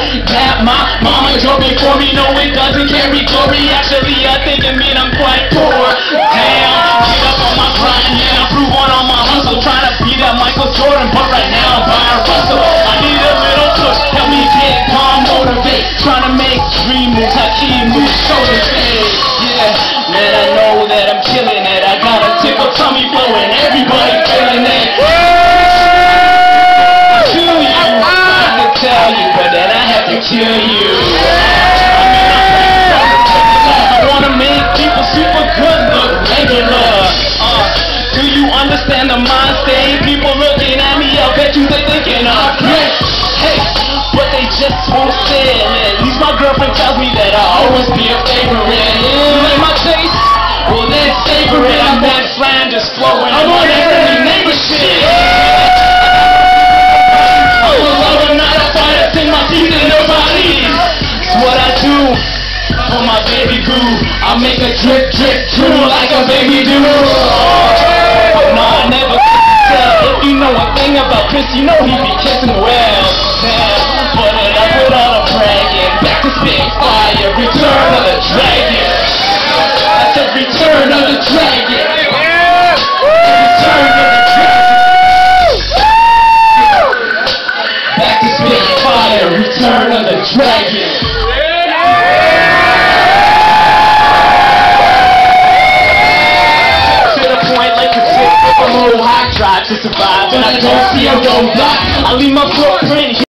that my mama drove before me. No, it doesn't carry glory. Actually, I think it mean I'm quite poor. Damn, get up on my grind, and I prove on my hustle. Trying to beat up Michael Jordan, but right now I'm buying Russell. I need a little push, help me get calm, motivate. Trying to make dream moves, I keep moves, shoulder fade. Yeah, man, I know that I'm killing it. I got a tickle tummy flowing, everybody feeling it. I feel you, I can tell you, but then I have to kill you. I wanna make people super good look regular. Do you understand the mind state? People looking at me, I bet you they thinking I'm great. Hey, but they just won't say it. At least my girlfriend tells me that I'll always be a favorite. You like my taste? Well then savor it. I'm that Flanders flowing. I'm on every neighbor shit. I'm a lover, not a fighter. Sing my teeth in their bodies. It's what I do for my baby boo. I make a drip, drip, drool like a baby do. No, I never tell. If you know a thing about Chris, you know he be kissing well. Damn, put it up with all the bragging. Back to spit fire, return of the dragon. I said return of the dragon. Return of the dragon. Back to spit fire, return of the dragon. High drive to survive, and I don't see a roadblock. I leave my floor